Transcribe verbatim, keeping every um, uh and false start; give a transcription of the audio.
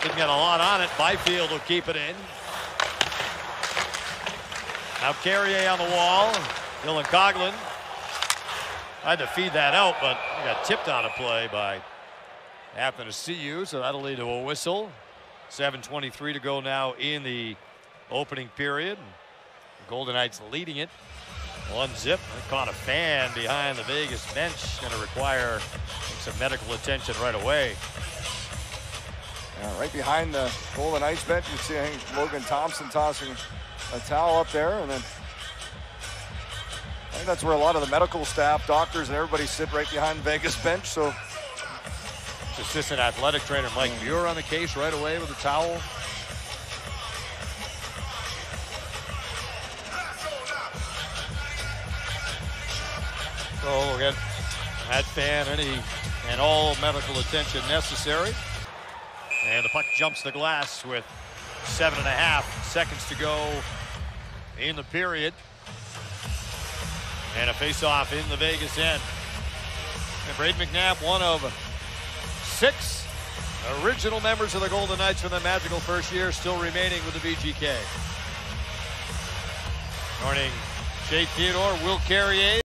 Didn't get a lot on it. Byfield will keep it in. Now Carrier on the wall. Dylan Coughlin tried to feed that out, but he got tipped on a play by Athanasiou, so that'll lead to a whistle. seven twenty-three to go now in the opening period. The Golden Knights leading it. One zip. They caught a fan behind the Vegas bench. Going to require some medical attention right away. Yeah, right behind the Golden Knights bench, you see I think Logan Thompson tossing a towel up there, and then I think that's where a lot of the medical staff, doctors, and everybody sit right behind the Vegas bench. So assistant athletic trainer Mike Muir on the case right away with a towel. So we'll get that fan any and all medical attention necessary. And the puck jumps the glass with seven and a half seconds to go in the period. And a face-off in the Vegas end. And Braden McNabb, one of six original members of the Golden Knights from the magical first year, still remaining with the V G K. Joining Jay Theodore, Will Carrier.